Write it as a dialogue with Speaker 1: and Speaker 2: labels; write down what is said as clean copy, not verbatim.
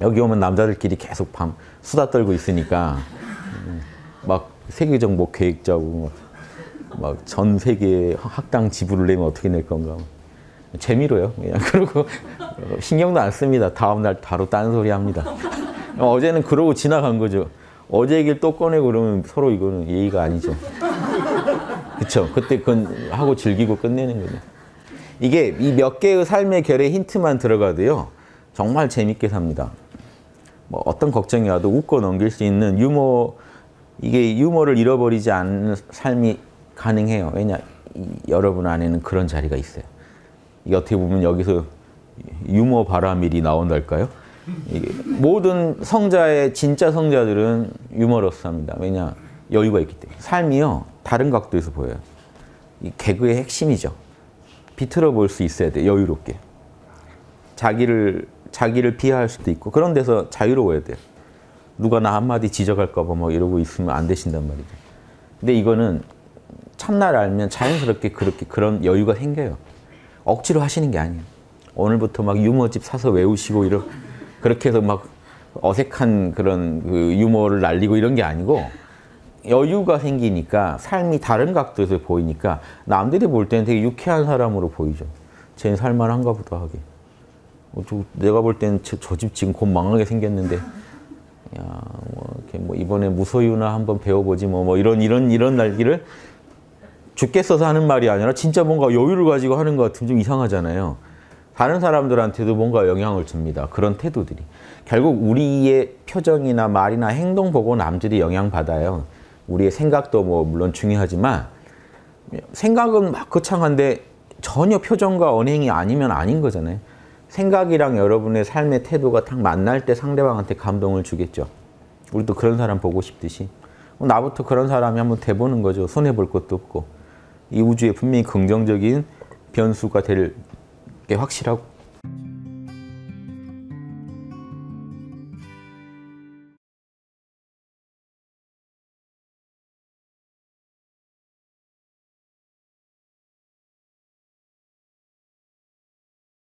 Speaker 1: 여기 오면 남자들끼리 계속 밤 수다 떨고 있으니까 막 세계적 뭐 계획 짜고 막 전 세계 학당 지불을 내면 어떻게 낼 건가. 재미로요. 그냥 그러고 신경도 안 씁니다. 다음날 바로 딴소리 합니다. 어제는 그러고 지나간 거죠. 어제 얘기를 또 꺼내고 그러면 서로 이거는 예의가 아니죠. 그쵸? 그때 그건 하고 즐기고 끝내는 거죠. 이게 이 몇 개의 삶의 결의 힌트만 들어가도요. 정말 재밌게 삽니다. 뭐 어떤 걱정이 와도 웃고 넘길 수 있는 유머, 이게 유머를 잃어버리지 않는 삶이 가능해요. 왜냐? 여러분 안에는 그런 자리가 있어요. 이게 어떻게 보면 여기서 유머 바라밀이 나온달까요? 모든 성자의 진짜 성자들은 유머러스합니다. 왜냐? 여유가 있기 때문에. 삶이요. 다른 각도에서 보여요. 이 개그의 핵심이죠. 비틀어 볼 수 있어야 돼. 여유롭게. 자기를 비하할 수도 있고 그런 데서 자유로워야 돼요. 누가 나 한마디 지적할까 봐 막 이러고 있으면 안 되신단 말이죠. 근데 이거는 참나를 알면 자연스럽게 그런 여유가 생겨요. 억지로 하시는 게 아니에요. 오늘부터 막 유머집 사서 외우시고 그렇게 해서 막 어색한 그런 그 유머를 날리고 이런 게 아니고 여유가 생기니까 삶이 다른 각도에서 보이니까 남들이 볼 때는 되게 유쾌한 사람으로 보이죠. 쟤는 살만한가 보다 하게. 내가 볼 때는 저 집 지금 곧 망하게 생겼는데 야, 뭐 이번에 무소유나 한번 배워보지 뭐 이런 날기를 죽겠어서 하는 말이 아니라 진짜 뭔가 여유를 가지고 하는 것 같으면 좀 이상하잖아요. 다른 사람들한테도 뭔가 영향을 줍니다. 그런 태도들이. 결국 우리의 표정이나 말이나 행동 보고 남들이 영향받아요. 우리의 생각도 뭐 물론 중요하지만 생각은 막 거창한데 전혀 표정과 언행이 아니면 아닌 거잖아요. 생각이랑 여러분의 삶의 태도가 딱 만날 때 상대방한테 감동을 주겠죠. 우리도 그런 사람 보고 싶듯이. 나부터 그런 사람이 한번 돼보는 거죠. 손해볼 것도 없고. 이 우주에 분명히 긍정적인 변수가 될 게 확실하고.